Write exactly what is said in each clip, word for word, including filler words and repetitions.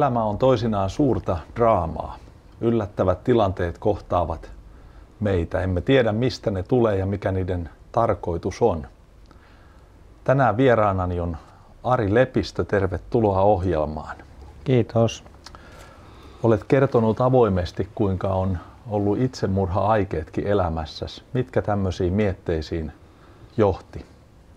Elämä on toisinaan suurta draamaa. Yllättävät tilanteet kohtaavat meitä. Emme tiedä, mistä ne tulee ja mikä niiden tarkoitus on. Tänään vieraanani on Ari Lepistö. Tervetuloa ohjelmaan. Kiitos. Olet kertonut avoimesti, kuinka on ollut itsemurha-aikeetkin elämässäsi. Mitkä tämmöisiin mietteisiin johti?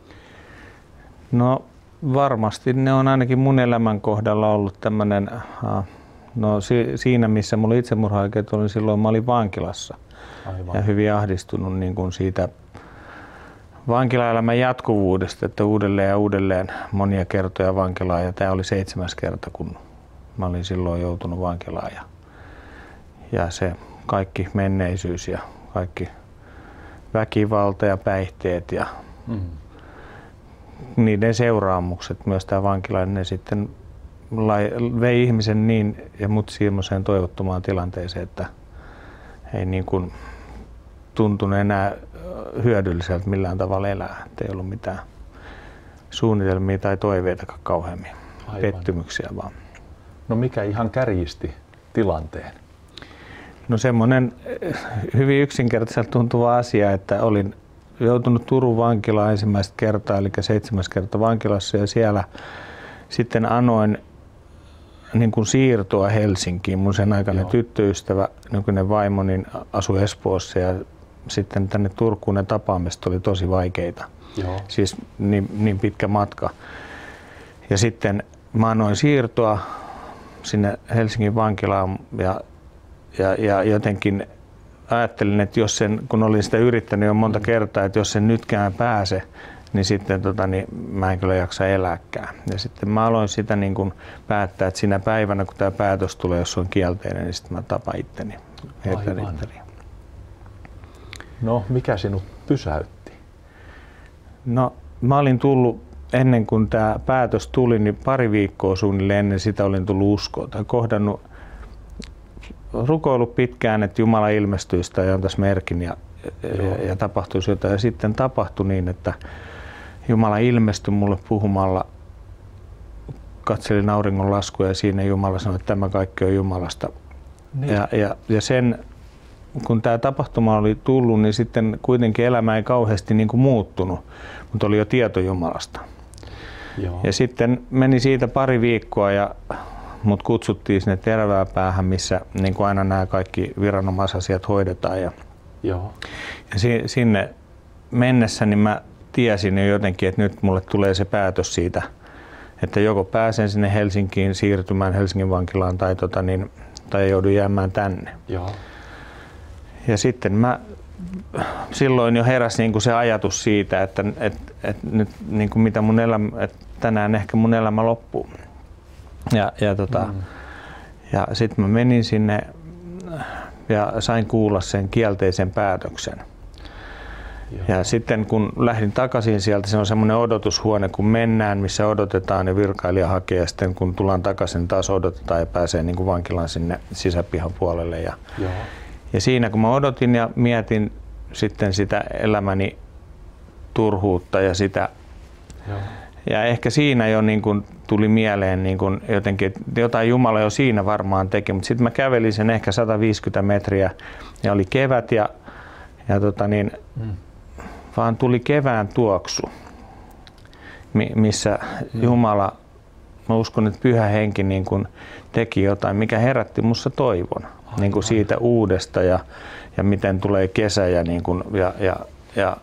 No varmasti ne on ainakin mun elämän kohdalla ollut tämmöinen, no siinä missä mulla itsemurha-aikeet oli silloin, mä olin vankilassa. Aivan. Ja hyvin ahdistunut niin kuin siitä vankilaelämän jatkuvuudesta, että uudelleen ja uudelleen monia kertoja vankilaan, ja tämä oli seitsemäs kerta, kun mä olin silloin joutunut vankilaan, ja, ja se kaikki menneisyys ja kaikki väkivalta ja päihteet ja mm. niiden seuraamukset, myös tämä vankilainen, ne sitten vei ihmisen niin ja mut semmoiseen toivottomaan tilanteeseen, että ei niin kuin tuntunut enää hyödylliseltä millään tavalla elää. Et ei ollut mitään suunnitelmia tai toiveita kauheammin. Aivan. Pettymyksiä vaan. No mikä ihan kärjisti tilanteen? No semmoinen hyvin yksinkertaiselta tuntuva asia, että olin joutunut Turun vankilaan ensimmäistä kertaa, eli seitsemäs kerta vankilassa, ja siellä sitten anoin niin kuin siirtoa Helsinkiin. Mun sen aikainen Joo. tyttöystävä, nykyinen vaimo, niin asui Espoossa, ja sitten tänne Turkuun ne tapaamiset oli tosi vaikeita. Joo. Siis niin, niin pitkä matka. Ja sitten mä annoin siirtoa sinne Helsingin vankilaan, ja, ja, ja jotenkin ajattelin, että jos sen, kun olin sitä yrittänyt jo monta kertaa, että jos sen nytkään pääse, niin sitten tota, niin mä en kyllä jaksa elääkään. Ja sitten mä aloin sitä niin kuin päättää, että sinä päivänä, kun tämä päätös tulee, jos on kielteinen, niin sitten mä tapan itteni. No, mikä sinut pysäytti? No, mä olin tullut, ennen kuin tämä päätös tuli, niin pari viikkoa suunnilleen ennen sitä olin tullut uskoon tai kohdannut, rukoillut pitkään, että Jumala ilmestyisi tai antaisi merkin ja, ja, ja tapahtuisi jotain. Ja sitten tapahtui niin, että Jumala ilmestyi mulle puhumalla, katselin auringon laskua ja siinä Jumala sanoi, että tämä kaikki on Jumalasta. Niin. Ja, ja, ja sen, kun tämä tapahtuma oli tullut, niin sitten kuitenkin elämä ei kauheasti niin kuin muuttunut, mutta oli jo tieto Jumalasta. Joo. Ja sitten meni siitä pari viikkoa ja mut kutsuttiin sinne Tervaapäähän, missä niin kuin aina nämä kaikki viranomaisasiat hoidetaan. Ja, Joo. ja si, sinne mennessä niin mä tiesin jo jotenkin, että nyt mulle tulee se päätös siitä, että joko pääsen sinne Helsinkiin siirtymään Helsingin vankilaan tai, tota niin, tai joudun jäämään tänne. Joo. Ja sitten mä silloin jo heräsi niin kuin se ajatus siitä, että, että, että nyt niin kuin mitä mun elämä, että tänään ehkä mun elämä loppuu. Ja, ja, tota, mm. ja sitten mä menin sinne ja sain kuulla sen kielteisen päätöksen. Joo. Ja sitten kun lähdin takaisin sieltä, se on semmoinen odotushuone, kun mennään, missä odotetaan ja virkailija hakee, ja sitten kun tullaan takaisin, taas odotetaan ja pääsee niin kuin vankilaan sinne sisäpihan puolelle. Ja, ja siinä kun mä odotin ja mietin sitten sitä elämäni turhuutta ja sitä, Joo. ja ehkä siinä jo niin kuin tuli mieleen niin kuin jotenkin, että jotain Jumala jo siinä varmaan teki, mutta sitten mä kävelin sen ehkä sata viisikymmentä metriä ja oli kevät ja, ja tota niin, mm. vaan tuli kevään tuoksu, missä mm. Jumala, mä uskon, että Pyhä Henki niin kuin teki jotain, mikä herätti musta toivon aivan. Niin kuin siitä uudesta ja, ja miten tulee kesä ja, niin kuin, ja, ja, ja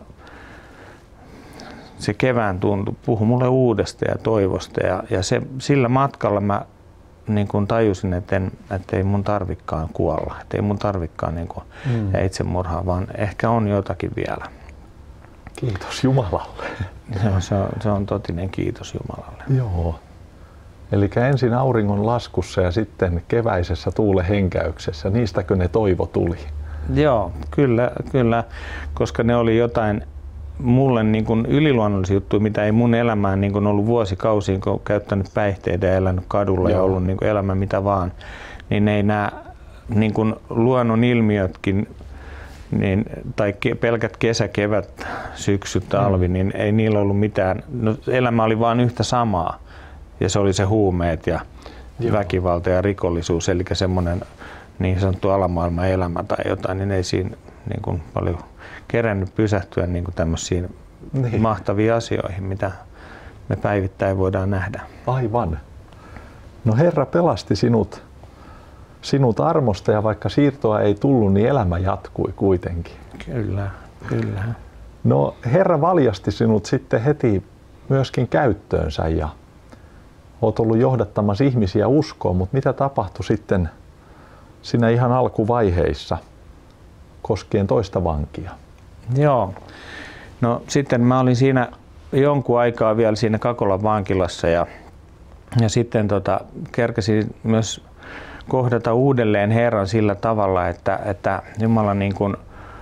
se kevään tuntu puhui mulle uudesta ja toivosta ja, ja se, sillä matkalla mä niin kun tajusin, että, en, että ei mun tarvikaan kuolla, että ei mun tarvikaan niin kun mm. itsemurhaa, vaan ehkä on jotakin vielä. Kiitos Jumalalle. Se on, se on, se on totinen kiitos Jumalalle. Joo. Eli ensin auringon laskussa ja sitten keväisessä tuulen henkäyksessä, niistäkö ne toivo tuli? Joo, kyllä, kyllä, koska ne oli jotain mulle niin kuin yliluonnollisia juttuja, mitä ei mun elämään niin kuin ollut vuosikausiin, kun olen käyttänyt päihteitä ja elänyt kadulla Joo. ja ollut niin kuin elämä mitä vaan, niin ei nämä niin kuin luonnon ilmiötkin niin, tai ke, pelkät kesä, kevät, syksy, talvi, mm. niin ei niillä ollut mitään. No, elämä oli vain yhtä samaa ja se oli se huumeet ja, Joo. väkivalta ja rikollisuus, eli semmoinen niin sanottu alamaailman elämä tai jotain, niin ei siinä niin kuin paljon kerännyt pysähtyä niin kuin tämmöisiin niin. mahtaviin asioihin, mitä me päivittäin voidaan nähdä. Aivan. No Herra pelasti sinut, sinut armosta ja vaikka siirtoa ei tullut, niin elämä jatkui kuitenkin. Kyllä, kyllä. No Herra valjasti sinut sitten heti myöskin käyttöönsä ja olet ollut johdattamassa ihmisiä uskoon, mutta mitä tapahtui sitten siinä ihan alkuvaiheissa koskien toista vankia? Joo. No sitten mä olin siinä jonkun aikaa vielä siinä Kakolan vankilassa ja, ja sitten tota, kerkesin myös kohdata uudelleen Herran sillä tavalla, että, että Jumala niin kuin,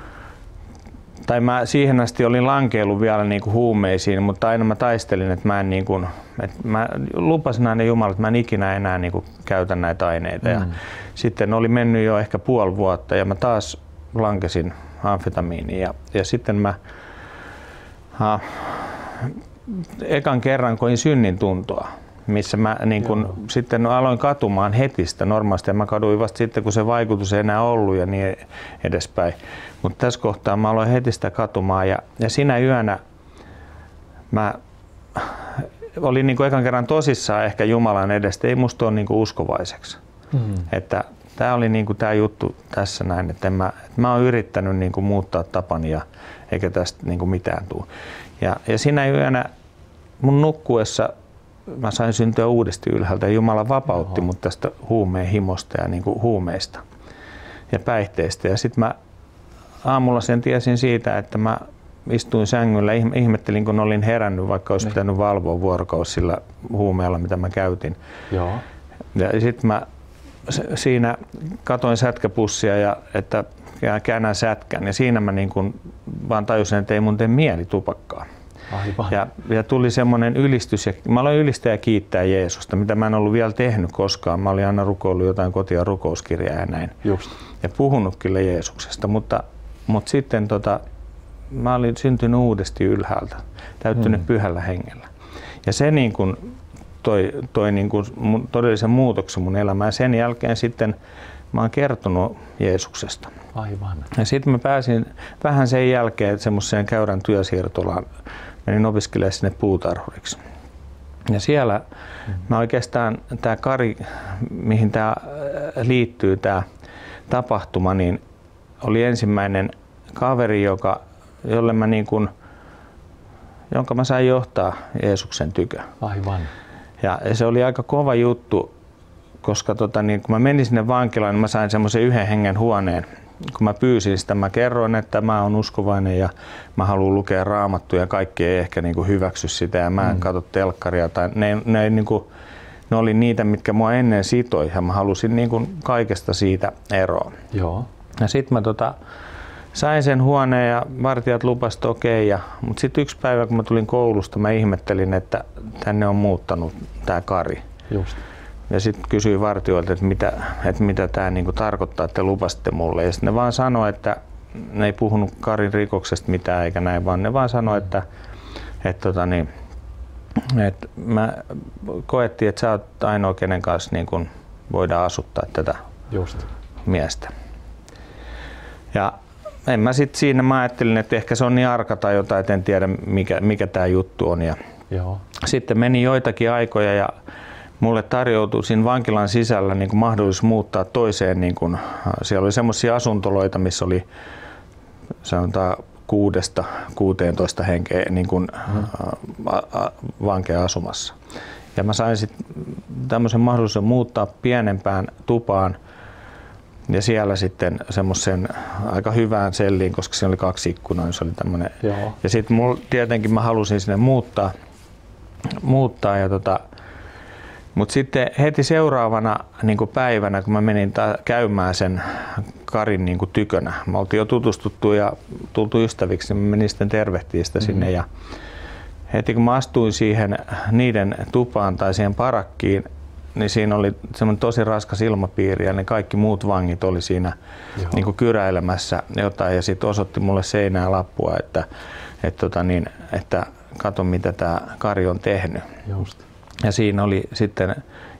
tai mä siihen asti olin lankeillut vielä niin kuin huumeisiin, mutta aina mä taistelin, että mä en niin kuin, että mä lupasin aina Jumala, että mä en ikinä enää niin kuin käytä näitä aineita. Mm. Ja sitten oli mennyt jo ehkä puoli vuotta ja mä taas lankesin amfetamiiniin ja, ja sitten mä ha, ekan kerran koin synnin tuntoa, missä mä niin kun sitten aloin katumaan heti sitä normaalisti ja mä kaduin vasta sitten, kun se vaikutus ei enää ollut ja niin edespäin. Mutta tässä kohtaa mä aloin heti sitä katumaan ja, ja sinä yönä mä olin niin kuin ekan kerran tosissaan ehkä Jumalan edestä, ei musta ole niin kuin uskovaiseksi. Mm. Että tää oli niin kuin tää juttu tässä näin, että mä, että mä oon yrittänyt niin kuin muuttaa tapani ja eikä tästä niin kuin mitään tule. Ja, ja sinä yönä mun nukkuessa mä sain syntyä uudesti ylhäältä ja Jumala vapautti Oho. mut tästä huumeen himosta ja niin kuin huumeista ja päihteistä. Ja sitten mä aamulla sen tiesin siitä, että mä istuin sängyllä, ihmettelin kun olin herännyt, vaikka olisi niin. pitänyt valvoa vuorokausi sillä huumeella, mitä mä käytin. Joo. Ja sitten mä siinä katoin sätkäpussia ja että käännän sätkän ja siinä mä niin kuin vaan tajusin, että ei mun tee mieli tupakkaa. Ja, ja tuli semmoinen ylistys, ja mä aloin ylistää ja kiittää Jeesusta, mitä mä en ollut vielä tehnyt koskaan. Mä olin aina rukoillut jotain kotia rukouskirjaa ja näin. Just. Ja puhunut kyllä Jeesuksesta, mutta, mutta sitten tota, mä olin syntynyt uudesti ylhäältä, täyttynyt mm. pyhällä hengellä. Ja se niin kuin toi, toi niin kuin mun todellisen muutoksen mun elämään. Ja sen jälkeen sitten mä oon kertonut Jeesuksesta. Aivan. Ja sitten mä pääsin vähän sen jälkeen semmoiseen käyrän työsiirtolaan. Menin opiskelemaan sinne puutarhuriksi. Ja siellä mm. mä oikeastaan tää Kari, mihin tää liittyy tää tapahtuma, niin oli ensimmäinen kaveri, joka, jolle mä niin kun, jonka mä sain johtaa Jeesuksen tykö. Aivan. Ja, ja se oli aika kova juttu, koska tota, niin, kun mä menin sinne vankilaan, niin mä sain semmoisen yhden hengen huoneen. Kun mä pyysin sitä, mä kerroin, että mä oon uskovainen ja mä haluan lukea Raamattua ja kaikki ei ehkä niin kuin hyväksy sitä ja mä en mm. katso telkkaria. Tai ne, ne, niin kuin, ne oli niitä, mitkä mua ennen sitoi ja mä halusin niin kuin kaikesta siitä eroon. Joo. Ja sit mä tota, sain sen huoneen ja vartijat lupasivat okei. Okay, mutta sitten yksi päivä, kun mä tulin koulusta, mä ihmettelin, että tänne on muuttanut tää Kari. Just. Ja sitten kysyin vartijoilta, että mitä, että mitä tämä niinku tarkoittaa, että te lupasitte mulle. Ja sitten ne vaan sanoi, että ne ei puhunut Karin rikoksesta mitään eikä näin, vaan ne vaan sanoi, että, että, tota niin, että mä koettiin, että sä oot ainoa, kenen kanssa niin kun voidaan asuttaa tätä Just. miestä. Ja en mä sitten siinä, mä ajattelin, että ehkä se on niin arka tai jotain, että en tiedä mikä, mikä tämä juttu on. Ja Joo. Sitten meni joitakin aikoja ja mulle tarjoutui siinä vankilan sisällä niin kuin mahdollisuus muuttaa toiseen. Niin kuin, siellä oli semmoisia asuntoloita, missä oli sanotaan kuudesta kuuteentoista henkeä niin kuin, hmm. a, a, vankeja asumassa. Ja mä sain sitten tämmöisen mahdollisuuden muuttaa pienempään tupaan ja siellä sitten semmoisen aika hyvään selliin, koska siinä oli kaksi ikkunaa, niin se oli tämmöinen. Joo. Ja sitten mulla tietenkin mä halusin sinne muuttaa, muuttaa ja tota, mutta sitten heti seuraavana niin kuin päivänä, kun mä menin ta- käymään sen Karin niin kuin tykönä, me oltiin jo tutustuttu ja tultu ystäviksi, niin mä menin sitten tervehtiä sitä mm-hmm. sinne. Ja heti kun mä astuin siihen niiden tupaan tai siihen parakkiin, niin siinä oli semmoinen tosi raskas ilmapiiri ja ne kaikki muut vangit oli siinä niin kuin kyräilemässä jotain ja sitten osoitti mulle seinään lappua, että, että, tota niin, että kato mitä tämä Kari on tehnyt. Just. Ja siinä oli sitten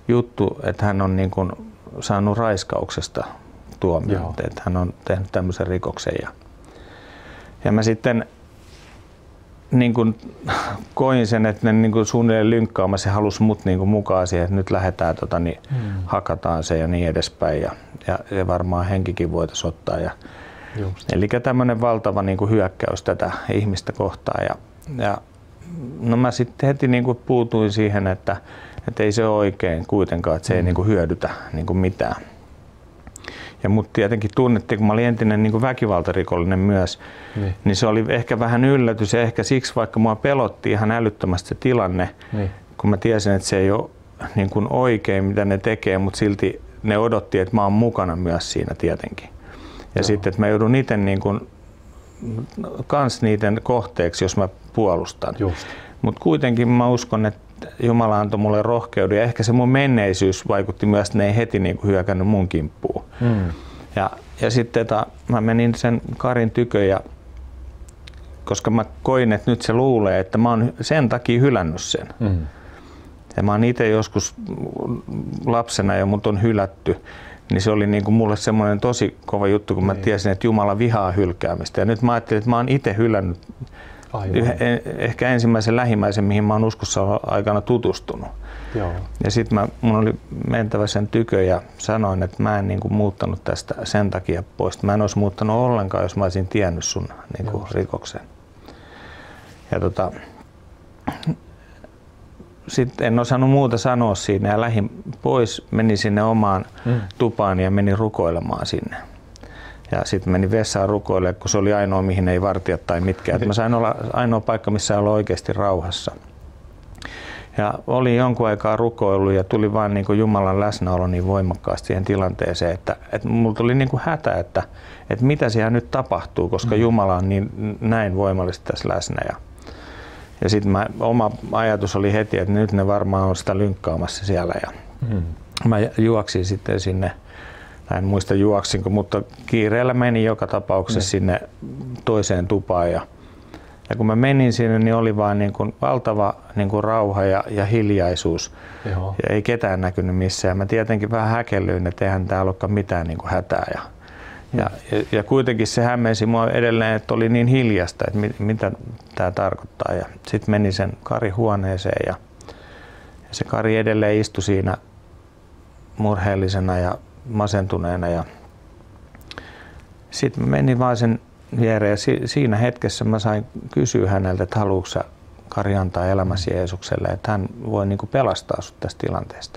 juttu, että hän on niin kuin saanut raiskauksesta tuomion, että hän on tehnyt tämmöisen rikoksen. Ja, ja mä sitten niin kuin koin sen, että ne niin kuin suunnilleen lynkkaamassa ja halusi mut niin kuin mukaan siihen, että nyt lähdetään, tota, niin hmm. hakataan se ja niin edespäin. Ja, ja, ja varmaan henkikin voitaisiin ottaa. Ja, eli tämmöinen valtava niin kuin hyökkäys tätä ihmistä kohtaan. Ja, ja, no mä sitten heti niin kuin puutuin siihen, että, että ei se ole oikein kuitenkaan, että se hmm. ei niin kuin hyödytä niin kuin mitään. Ja mut tietenkin tunnettiin, kun mä olin entinen niin kuin väkivaltarikollinen myös, niin. niin se oli ehkä vähän yllätys ja ehkä siksi, vaikka mua pelotti ihan älyttömästi se tilanne, niin. kun mä tiesin, että se ei ole niin kuin oikein, mitä ne tekee, mutta silti ne odotti, että mä oon mukana myös siinä tietenkin. Ja Joo. sitten, että mä joudun itse niin kuin, kans niiden kohteeksi, jos mä puolustan. Mutta kuitenkin mä uskon, että Jumala antoi mulle rohkeuden ja ehkä se mun menneisyys vaikutti myös, että ne ei heti niin kuin hyökännyt mun kimppuun. Mm. Ja, ja sitten tota, mä menin sen Karin tykö, ja, koska mä koin, että nyt se luulee, että mä oon sen takia hylännyt sen. Mm. Ja mä oon itse joskus lapsena ja mut on hylätty, niin se oli niin kuin mulle semmoinen tosi kova juttu, kun mä niin. tiesin, että Jumala vihaa hylkäämistä. Ja nyt mä ajattelin, että mä oon itse hylännyt Yh, ehkä ensimmäisen lähimmäisen, mihin mä oon uskossa aikana tutustunut. Joo. Ja sitten mä, mun oli mentävä sen tykö ja sanoin, että mä en niin kuin muuttanut tästä sen takia pois. Mä en olisi muuttanut ollenkaan, jos mä olisin tiennyt sun niin kuin rikoksen. Ja tota, sitten en osannut muuta sanoa siinä ja lähdin pois, menin sinne omaan mm. tupaan ja menin rukoilemaan sinne. Ja sitten menin vessaan rukoilemaan, kun se oli ainoa, mihin ei vartijat tai mitkään. Et mä sain olla ainoa paikka, missä olla oikeasti rauhassa. Ja oli jonkun aikaa rukoillut ja tuli vaan niin kuin Jumalan läsnäolo niin voimakkaasti siihen tilanteeseen, että, että mulla tuli niin kuin hätä, että, että mitä siellä nyt tapahtuu, koska mm. Jumala on niin näin voimallisesti tässä läsnä. Ja, ja sitten oma ajatus oli heti, että nyt ne varmaan on sitä lynkkaamassa siellä. Ja mm. mä juoksin sitten sinne. En muista juoksinko, mutta kiireellä menin joka tapauksessa mm. sinne toiseen tupaan. Ja, ja kun mä menin sinne, niin oli vaan niin kuin valtava niin kuin rauha ja, ja hiljaisuus. Joo. Ja ei ketään näkynyt missään. Mä tietenkin vähän häkellyin, että eihän täällä olekaan mitään niin kuin hätää. Ja, mm. ja, ja, ja kuitenkin se hämmensi mua edelleen, että oli niin hiljasta, että mit, mitä tämä tarkoittaa. Ja sitten menin sen Kari huoneeseen ja, ja se Kari edelleen istui siinä murheellisena ja masentuneena ja sitten menin vaan sen viereen ja si- siinä hetkessä mä sain kysyä häneltä, että haluatko sä, Kari, antaa elämäsi Jeesukselle, että hän voi niinku pelastaa sut tästä tilanteesta.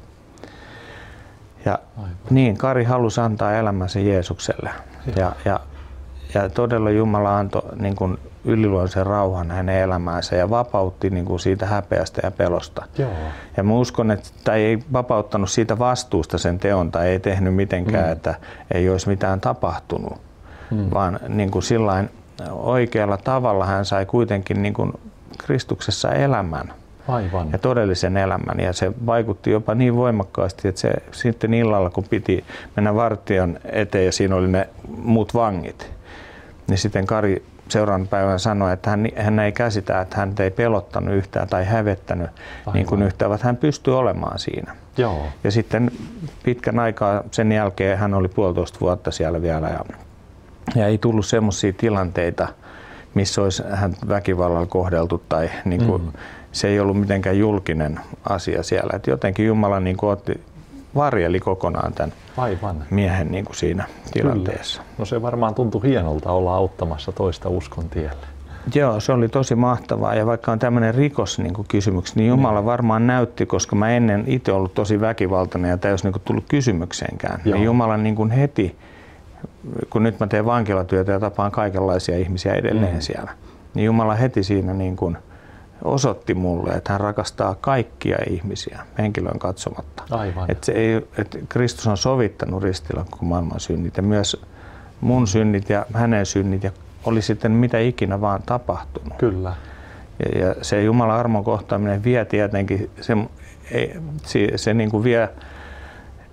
Ja Aivan. niin, Kari halusi antaa elämänsä Jeesukselle ja, ja, ja todella Jumala antoi niin kuin yliluonnollisen rauhan hänen elämäänsä ja vapautti niin kuin siitä häpeästä ja pelosta. Joo. Ja mä uskon, että tämä ei vapauttanut siitä vastuusta sen teon tai ei tehnyt mitenkään, mm. että ei olisi mitään tapahtunut, mm. vaan niin kuin sillain oikealla tavalla hän sai kuitenkin niin kuin Kristuksessa elämän. Aivan. Ja todellisen elämän. Ja se vaikutti jopa niin voimakkaasti, että se sitten illalla, kun piti mennä vartijan eteen ja siinä oli ne muut vangit, niin sitten Kari seuraavan päivän sanoi, että hän, hän ei käsitä, että hän ei pelottanut yhtään tai hävettänyt Aivan. niin kuin yhtään, vaan hän pystyi olemaan siinä. Joo. Ja sitten pitkän aikaa sen jälkeen hän oli puolitoista vuotta siellä vielä ja, ja ei tullut semmoisia tilanteita, missä olisi hän väkivallalla kohdeltu tai niin kuin, mm. se ei ollut mitenkään julkinen asia siellä. Et jotenkin Jumala niin kuin otti, varjeli kokonaan tämän Aivan. miehen niin kuin siinä tilanteessa. Kyllä. No se varmaan tuntui hienolta olla auttamassa toista uskon tielle. Joo, se oli tosi mahtavaa ja vaikka on tämmöinen rikos niin kuin kysymys, niin Jumala niin. varmaan näytti, koska mä ennen itse ollut tosi väkivaltainen ja tämä ei olisi niin kuin tullut kysymykseenkään. Niin Jumala niin kuin heti, kun nyt mä teen vankilatyötä ja tapaan kaikenlaisia ihmisiä edelleen mm. siellä, niin Jumala heti siinä niin kuin osoitti mulle, että hän rakastaa kaikkia ihmisiä henkilön katsomatta. Aivan. Että se ei, että Kristus on sovittanut ristillä koko maailman synnit ja myös mun synnit ja hänen synnit ja oli sitten mitä ikinä vaan tapahtunut. Kyllä. Ja, ja se Jumalan armon kohtaaminen vie tietenkin, se, se, se niin kuin vie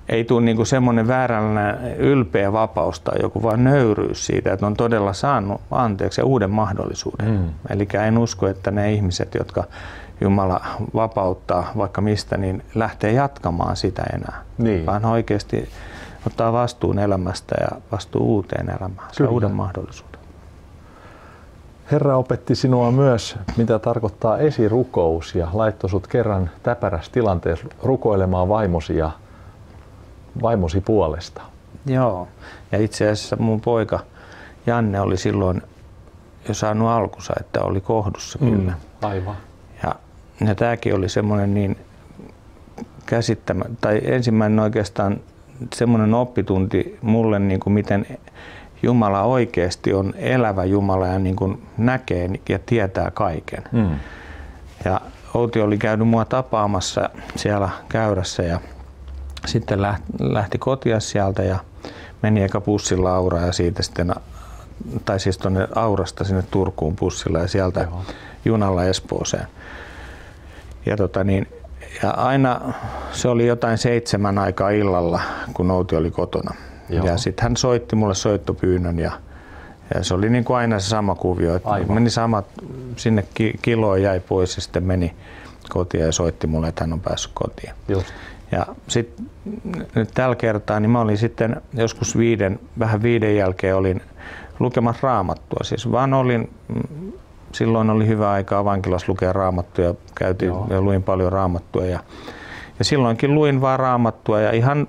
ei tule niin kuin semmoinen vääränlainen ylpeä vapaus tai joku vaan nöyryys siitä, että on todella saanut anteeksi ja uuden mahdollisuuden. Mm. Eli en usko, että ne ihmiset, jotka Jumala vapauttaa vaikka mistä, niin lähtee jatkamaan sitä enää. Niin. Vaan oikeasti ottaa vastuun elämästä ja vastuu uuteen elämään, saa uuden mahdollisuuden. Herra opetti sinua myös, mitä tarkoittaa esirukous, ja laittoi sut kerran täpärässä tilanteessa rukoilemaan vaimosi ja vaimosi puolesta. Joo, ja itse asiassa mun poika Janne oli silloin jo saanut alkunsa, että oli kohdussa kyllä. Mm, aivan. Ja, ja tämäkin oli semmoinen niin käsittämä, tai ensimmäinen oikeastaan semmoinen oppitunti mulle, niin kuin miten Jumala oikeasti on elävä Jumala ja niin kuin näkee ja tietää kaiken. Mm. Ja Outi oli käynyt mua tapaamassa siellä käyrässä ja sitten lähti kotia sieltä ja meni eka bussilla Auraan ja siitä sitten, tai siis tuonne Aurasta sinne Turkuun bussilla ja sieltä Joo. junalla Espooseen. Ja, tota niin, ja aina se oli jotain seitsemän aikaa illalla, kun Outi oli kotona. Joo. Ja sitten hän soitti mulle soittopyynnön ja, ja se oli niin kuin aina se sama kuvio. Että meni samat, sinne kiloon jäi pois ja sitten meni kotiin ja soitti mulle, että hän on päässyt kotiin. Just. Ja sitten nyt tällä kertaa niin mä olin sitten joskus viiden, vähän viiden jälkeen olin lukemassa Raamattua. Siis vaan olin, silloin oli hyvä aikaa vankilassa lukea Raamattua, käytiin Joo. ja luin paljon Raamattua. Ja, ja silloinkin luin vaan Raamattua ja ihan,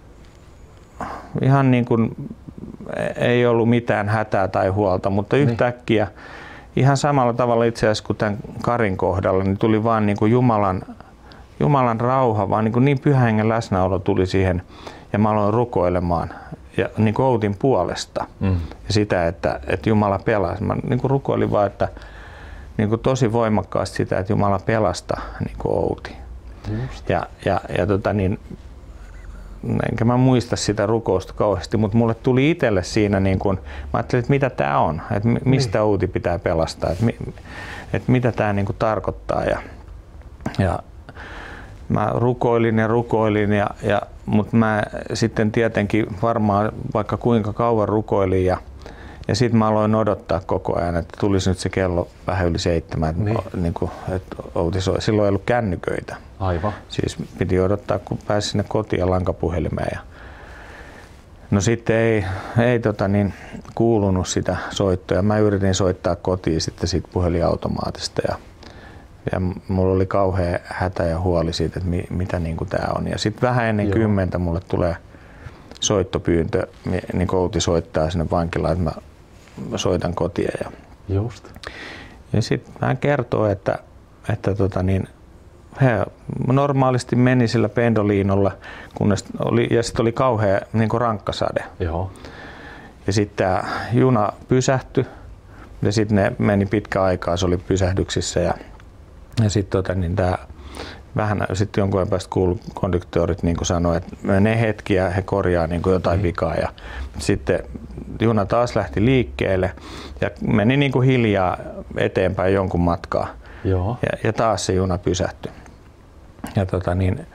ihan niin kuin ei ollut mitään hätää tai huolta, mutta yhtäkkiä ihan samalla tavalla itse asiassa kuin tämän Karin kohdalla, niin tuli vaan niin kuin Jumalan Jumalan rauha, vaan niin, niin pyhän hengen läsnäolo tuli siihen ja mä aloin rukoilemaan ja niin kuin Outin puolesta mm. ja sitä, että, että Jumala pelasi. Mä niin kuin rukoilin vaan, että niin kuin tosi voimakkaasti sitä, että Jumala pelasta niin kuin Outi. Ja, ja, ja tota niin, enkä mä muista sitä rukousta kauheasti, mutta mulle tuli itselle siinä, niin kuin, mä ajattelin, että mitä tää on, että mistä niin. Outi pitää pelastaa, että, että mitä tää niin kuin tarkoittaa. Ja, ja mä rukoilin ja rukoilin, ja, ja, mutta mä sitten tietenkin varmaan vaikka kuinka kauan rukoilin ja, ja sitten mä aloin odottaa koko ajan, että tulisi nyt se kello vähän yli seitsemän, niin. Niin kuin, että Outi soi. Silloin ei ollut kännyköitä. Aivan. Siis piti odottaa, kun pääsi sinne kotiin ja lankapuhelimeen. Ja no sitten ei, ei tota niin, kuulunut sitä soittoa. Mä yritin soittaa kotiin sitten siitä puhelinautomaatista. Ja Ja mulla oli kauhea hätä ja huoli siitä, että mi, mitä niin kuin tää on. Ja sitten vähän ennen Joo. kymmentä mulle tulee soittopyyntö, niin Outi soittaa sinne vankilaan, että mä, mä soitan kotiin. Ja, Just. ja sitten hän kertoo, että, että tota niin, he normaalisti meni sillä pendoliinolla, kunnes oli, ja sitten oli kauhea niin kuin rankkasade. Joo. Ja sitten tämä juna pysähtyi ja sitten ne meni pitkä aikaa, se oli pysähdyksissä. Ja Ja sitten tota, niin tää, vähän sitten jonkun ajan päästä kuului konduktöörit niin sanoi, että ne hetkiä he korjaa niin jotain vikaa. Ja sitten juna taas lähti liikkeelle ja meni niin kuin hiljaa eteenpäin jonkun matkaa. Joo. Ja, ja taas se juna pysähtyi. Ja tota, niin,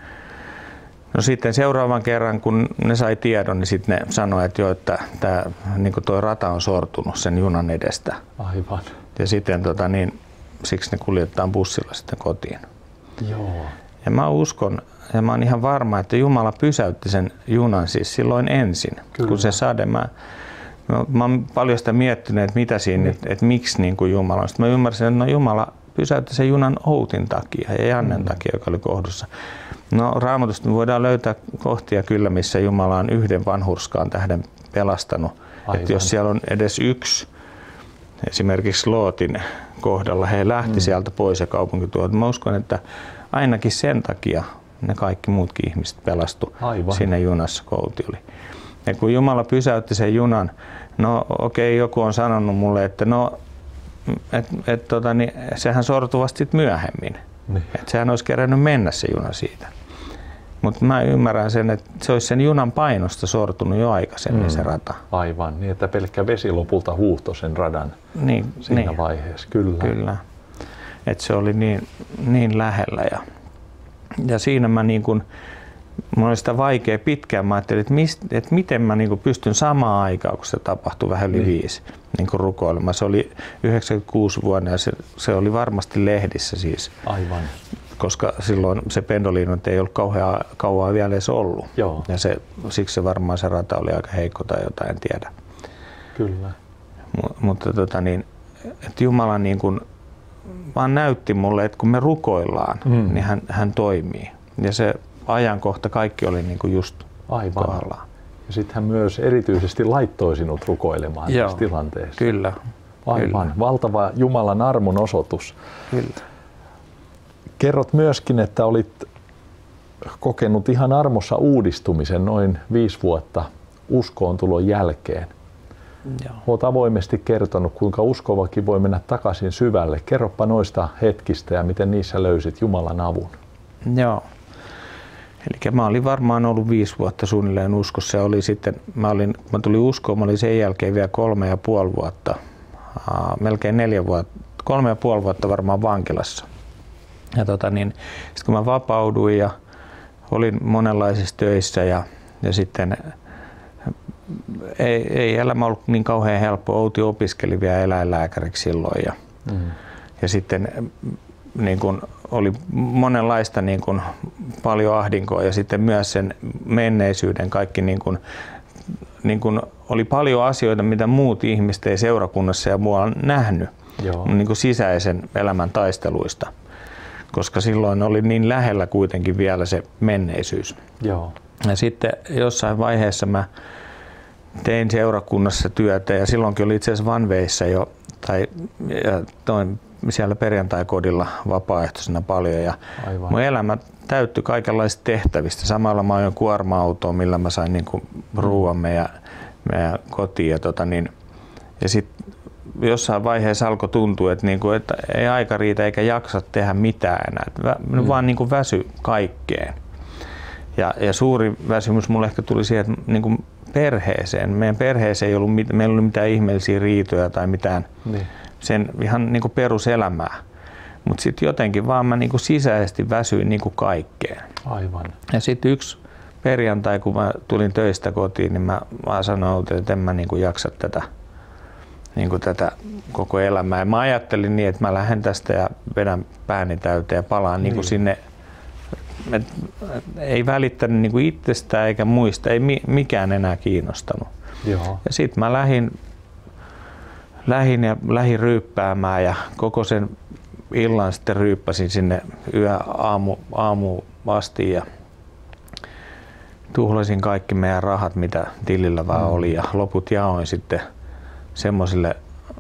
no sitten seuraavan kerran, kun ne sai tiedon, niin sitten ne sanoi, että, jo, että tää, niin kuin toi rata on sortunut sen junan edestä. Aivan. Ja sitten tota, niin, siksi ne kuljetetaan bussilla sitten kotiin. Joo. Ja mä uskon ja mä oon ihan varma, että Jumala pysäytti sen junan siis silloin ensin, Kyllä. kun se sade. Mä, mä, mä oon paljon sitä miettinyt, että mitä siinä, mm. että, että miksi niin kuin Jumala on. Sitten mä ymmärsin, että no Jumala pysäytti sen junan Outin takia ja Jannen mm. takia, joka oli kohdussa. No Raamatusta me voidaan löytää kohtia kyllä, missä Jumala on yhden vanhurskaan tähden pelastanut. Että jos siellä on edes yksi, esimerkiksi Lootin kohdalla, he lähti mm. sieltä pois ja kaupunki tuolta. Mä uskon, että ainakin sen takia ne kaikki muutkin ihmiset pelastu Aivan. siinä junassa, kun Outi oli. Ja kun Jumala pysäytti sen junan, no okei, okay, joku on sanonut mulle, että no, et, et, tota, niin, sehän sortui vasta sit myöhemmin. Niin. Että sehän olisi kerännyt mennä se juna siitä. Mutta mä ymmärrän sen, että se olisi sen junan painosta sortunut jo aikaisemmin mm. se rata. Aivan, niin että pelkkä vesi lopulta huuhtoi sen radan niin, siinä niin. vaiheessa. Kyllä. Kyllä. Että se oli niin, niin lähellä. Ja, ja siinä mä niin kun mulla oli sitä vaikea pitkään. Mä ajattelin, että, mist, että miten mä niin kuin pystyn samaan aikaan, kun se tapahtui vähän yli niin. viisi niin kuin rukoilemaan. Se oli yhdeksänkymmentäkuusi vuonna ja se, se oli varmasti lehdissä siis. Aivan. Koska silloin se Pendolino ei ollut kauhean kauan vielä edes ollut. Joo. Ja se, siksi se varmaan se rata oli aika heikko tai jotain, en tiedä. Kyllä. M- mutta tota niin, että Jumala niin kuin vaan näytti mulle, että kun me rukoillaan, mm. niin hän, hän toimii. Ja se ajankohta kaikki oli niin kuin just Aivan. kohdallaan. Ja sitten hän myös erityisesti laittoi sinut rukoilemaan Joo. tässä tilanteessa. Kyllä. Aivan. Kyllä. Valtava Jumalan armon osoitus. Kyllä. Kerrot myöskin, että olit kokenut ihan armossa uudistumisen noin viisi vuotta uskoon tulon jälkeen. Joo. Olet avoimesti kertonut, kuinka uskovakin voi mennä takaisin syvälle. Kerropa noista hetkistä ja miten niissä löysit Jumalan avun. Joo. Eli mä olin varmaan ollut viisi vuotta suunnilleen uskossa ja oli sitten, mä, olin, mä tulin uskoon, mä olin sen jälkeen vielä kolme ja puoli vuotta, aa, melkein neljä vuotta, kolme ja puoli vuotta varmaan vankilassa. Ja tota niin, sitten kun mä vapauduin ja olin monenlaisissa töissä ja, ja sitten ei, ei elämä ollut niin kauhean helppo. Outi opiskeli vielä eläinlääkäriksi silloin ja, mm. ja sitten niin kun oli monenlaista niin kun paljon ahdinkoa ja sitten myös sen menneisyyden kaikki niin kun, niin kun oli paljon asioita, mitä muut ihmiset ei seurakunnassa ja muualla nähnyt niin kun sisäisen elämän taisteluista. Koska silloin oli niin lähellä kuitenkin vielä se menneisyys. Joo. Ja sitten jossain vaiheessa mä tein seurakunnassa työtä ja silloinkin oli itse asiassa Vanveissa jo, tai ja toin siellä perjantaikodilla vapaaehtoisena paljon ja Aivan. mun elämä täyttyi kaikenlaisista tehtävistä. Samalla mä ajoin kuorma-autoa, millä mä sain niin kuin ruuan meidän, meidän kotiin ja, tota niin, ja sitten jossain vaiheessa alkoi tuntua, että, niinku, että ei aika riitä eikä jaksa tehdä mitään enää. Vä, mm. vaan niinku väsy kaikkeen. Ja, ja suuri väsymys mulle ehkä tuli siihen, että niinku perheeseen. Meidän perheeseen ei ollut, meillä ei ollut mitään ihmeellisiä riitoja tai mitään niin. sen ihan niinku peruselämää. Mutta sitten jotenkin vaan mä niinku sisäisesti väsyin niinku kaikkeen. Aivan. Ja sitten yksi perjantai, kun mä tulin töistä kotiin, niin mä vaan sanoin, että en mä niinku jaksa tätä. Niin kuin tätä koko elämää. Mä ajattelin niin, että mä lähden tästä ja vedän pääni täyteen ja palaan niin. Niin kuin sinne. Et, ei välittänyt niin kuin itsestään eikä muista, ei mi, mikään enää kiinnostanut. Joo. Ja sitten mä lähdin, lähdin ja lähdin ryyppäämään ja koko sen illan sitten ryyppäsin sinne yö aamu, aamu asti ja tuhlasin kaikki meidän rahat, mitä tilillä vaan mm. oli ja loput jaoin sitten semmoisille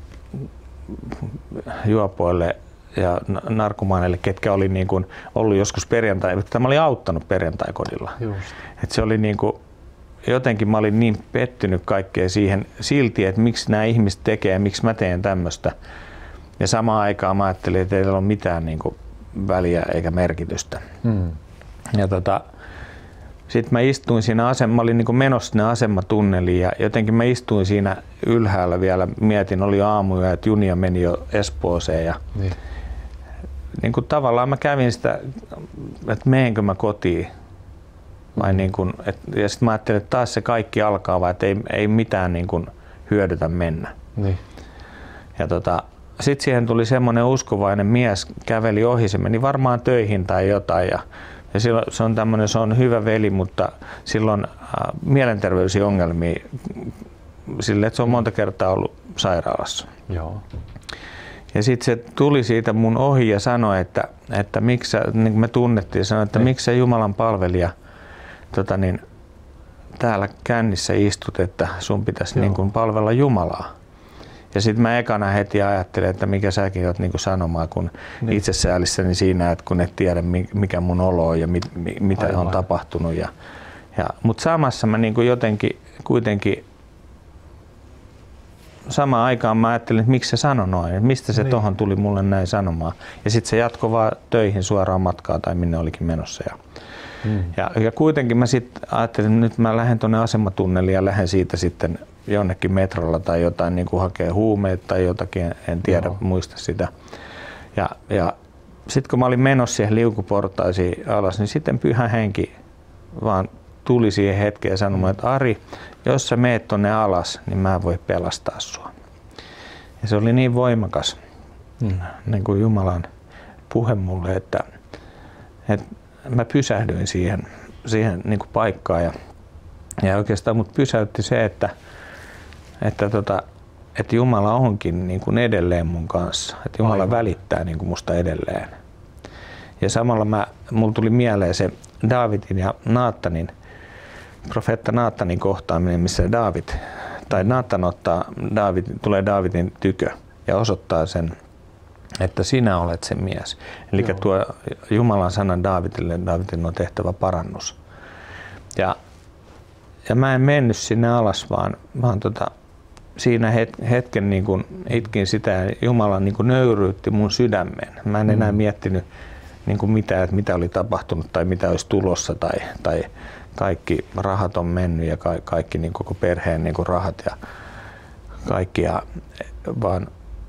juopoille ja narkomaaneille, ketkä oli niin kuin ollut joskus perjantai, tämä oli auttanut perjantaikodilla. Et se oli niin kuin, jotenkin mä olin niin pettynyt kaikkeen siihen silti, että miksi nämä ihmiset tekee ja miksi mä teen tämmöistä. Ja samaan aikaan mä ajattelin, että ei ole mitään niin kuin väliä eikä merkitystä. Hmm. Ja tota, sitten mä istuin siinä asema, mä olin niin kuin menossa sinne asematunneliin ja jotenkin mä istuin siinä ylhäällä vielä, mietin, oli aamuja, että junia meni jo Espooseen ja niin. Niin kuin tavallaan mä kävin sitä, että meenkö mä kotiin vai mm. niin kuin, et, ja sitten mä ajattelin, että taas se kaikki alkaa vai että ei, ei mitään niin kuin hyödytä mennä. Niin. Ja tota, sitten siihen tuli semmoinen uskovainen mies, käveli ohi, se meni varmaan töihin tai jotain ja Ja silloin, se on tämmöinen, se on hyvä veli, mutta silloin äh, mielenterveydellisiä ongelmia sille, että se on monta kertaa ollut sairaalassa. Joo. Ja sitten se tuli siitä mun ohi ja sanoi, että, että miksi sä, niin kuin me tunnettiin, sanoi, että miksi sä Jumalan palvelija tota niin, täällä kännissä istut, että sun pitäisi niin kuin palvella Jumalaa. Ja sitten mä ekana heti ajattelin, että mikä säkin oot niinku sanomaan, kun niin. itsesäälissäni siinä, että kun et tiedä mikä mun olo on ja mit, mitä Aivan. on tapahtunut. Ja, ja, mutta samassa mä niinku jotenkin kuitenkin samaan aikaan mä ajattelin, että miksi se sanoi noin, että mistä se niin. tohon tuli mulle näin sanomaan. Ja sitten se jatkoi vaan töihin suoraan matkaa tai minne olikin menossa. Ja, hmm. ja, ja kuitenkin mä sitten ajattelin, että nyt mä lähden tuonne asematunneliin ja lähden siitä sitten jonnekin metrolla tai jotain niin kuin hakee huumeita tai jotakin, en tiedä, Joo. muista sitä. Ja, ja sitten kun mä olin menossa siihen liukuportaisiin alas, niin sitten Pyhä Henki vaan tuli siihen hetkeen sanomaan, että Ari, jos sä meet tonne alas, niin mä en voi pelastaa sua. Ja se oli niin voimakas mm. niin kuin Jumalan puhe mulle, että, että mä pysähdyin siihen, siihen niin kuin paikkaan. Ja, ja oikeastaan mut pysäytti se, että, että, tota, että Jumala onkin niin kuin edelleen mun kanssa. Että Jumala Aivan. välittää niin kuin musta edelleen. Ja samalla mä, mulla tuli mieleen se Daavidin ja Naatanin, profeetta Naatanin kohtaaminen, missä Daavid, tai Naatan ottaa Daavid, tulee Daavidin tykö ja osoittaa sen, että sinä olet se mies. Eli Joo. tuo Jumalan sanan Daavidille, Daavidin on tehtävä parannus. Ja, ja mä en mennyt sinne alas, vaan, vaan tota, siinä hetken niin kun itkin sitä ja Jumala niin kun nöyryytti mun sydämen. Mä en enää mm. miettinyt niin kuin mitä, että mitä oli tapahtunut tai mitä olisi tulossa tai, tai kaikki rahat on mennyt ja ka, kaikki niin koko perheen niin kuin rahat ja kaikki, ja, vaan,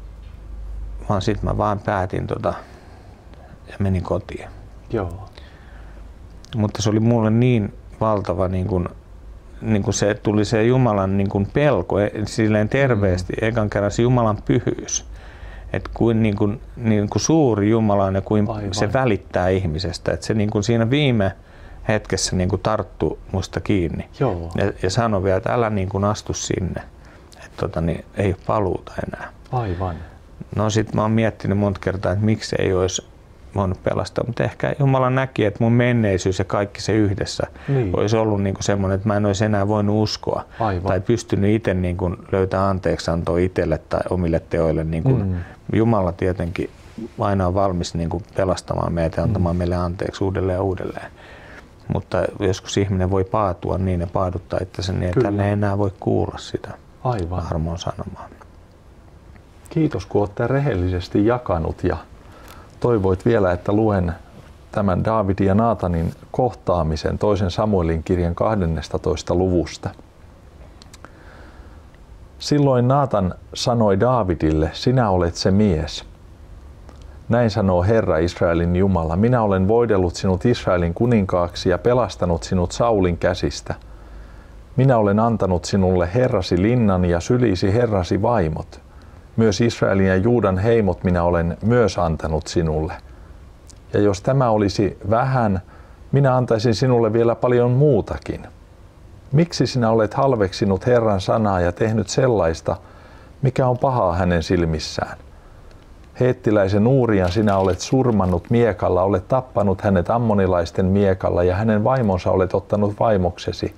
vaan sitten mä vaan päätin tota, ja menin kotiin. Joo. Mutta se oli mulle niin valtava, niin kuin, niin kuin se tuli se Jumalan niin kuin pelko, silleen terveesti, mm. ekan kerran se Jumalan pyhyys. Että kuin, niin kuin, niin kuin suuri Jumala on ja kuin vai, se vai. välittää ihmisestä. Että se niin kuin siinä viime hetkessä niin kuin tarttui musta kiinni. Joo. Ja, ja sanoi vielä, että älä niin kuin astu sinne. Että tota, niin ei ole paluuta enää. Aivan. No sit mä oon miettinyt monta kertaa, että miksi ei olisi voinut pelastaa. Mutta ehkä Jumala näki, että mun menneisyys ja kaikki se yhdessä niin. olisi ollut niin kuin semmoinen, että mä en olisi enää voinut uskoa. Aivan. Tai pystynyt itse niin kuin löytämään anteeksiantoa itselle tai omille teoille. Niin kuin mm. Jumala tietenkin aina on valmis niin kuin pelastamaan meitä ja antamaan mm. meille anteeksi uudelleen ja uudelleen. Mutta joskus ihminen voi paatua niin ja paaduttaa itsensä niin, että hän ei enää voi kuulla sitä Aivan. armon sanomaa. Kiitos, kun olette rehellisesti jakanut ja toivoit vielä, että luen tämän Daavidin ja Naatanin kohtaamisen toisen Samuelin kirjan kahdennestatoista luvusta. Silloin Naatan sanoi Daavidille, sinä olet se mies. Näin sanoo Herra Israelin Jumala, minä olen voidellut sinut Israelin kuninkaaksi ja pelastanut sinut Saulin käsistä. Minä olen antanut sinulle herrasi linnan ja sylisi herrasi vaimot. Myös Israelin ja Juudan heimot minä olen myös antanut sinulle. Ja jos tämä olisi vähän, minä antaisin sinulle vielä paljon muutakin. Miksi sinä olet halveksinut Herran sanaa ja tehnyt sellaista, mikä on pahaa hänen silmissään? Heettiläisen Uurian sinä olet surmannut miekalla, olet tappanut hänet ammonilaisten miekalla ja hänen vaimonsa olet ottanut vaimoksesi.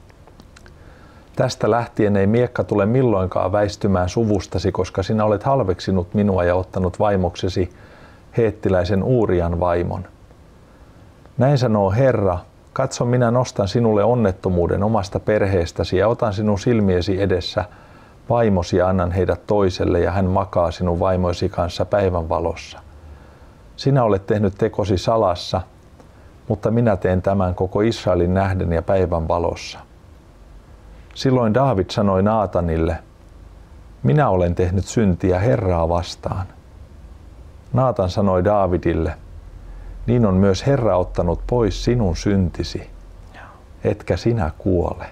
Tästä lähtien ei miekka tule milloinkaan väistymään suvustasi, koska sinä olet halveksinut minua ja ottanut vaimoksesi heettiläisen Uurian vaimon. Näin sanoo Herra, katso, minä nostan sinulle onnettomuuden omasta perheestäsi ja otan sinun silmiesi edessä vaimosi ja annan heidät toiselle ja hän makaa sinun vaimoisi kanssa päivän valossa. Sinä olet tehnyt tekosi salassa, mutta minä teen tämän koko Israelin nähden ja päivän valossa. Silloin Daavid sanoi Naatanille, minä olen tehnyt syntiä Herraa vastaan. Naatan sanoi Daavidille, niin on myös Herra ottanut pois sinun syntisi, etkä sinä kuole.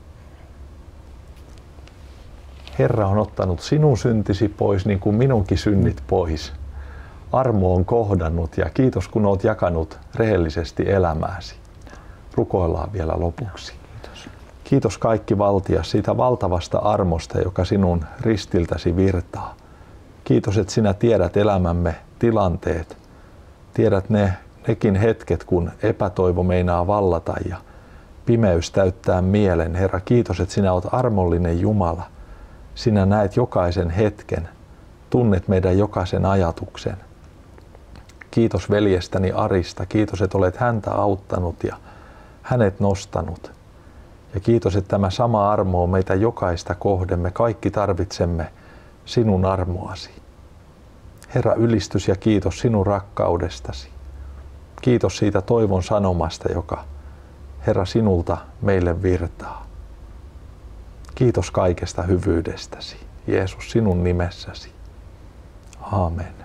Herra on ottanut sinun syntisi pois niin kuin minunkin synnit pois. Armo on kohdannut ja kiitos kun olet jakanut rehellisesti elämääsi. Rukoillaan vielä lopuksi. Kiitos. Kiitos kaikki valtias siitä valtavasta armosta, joka sinun ristiltäsi virtaa. Kiitos, että sinä tiedät elämämme tilanteet. Tiedät ne, nekin hetket, kun epätoivo meinaa vallata ja pimeys täyttää mielen. Herra, kiitos, että sinä olet armollinen Jumala. Sinä näet jokaisen hetken, tunnet meidän jokaisen ajatuksen. Kiitos veljestäni Arista, kiitos, että olet häntä auttanut ja hänet nostanut. Ja kiitos, että tämä sama armo on meitä jokaista kohden. Me kaikki tarvitsemme sinun armoasi. Herra, ylistys ja kiitos sinun rakkaudestasi. Kiitos siitä toivon sanomasta, joka Herra sinulta meille virtaa. Kiitos kaikesta hyvyydestäsi, Jeesus, sinun nimessäsi. Aamen.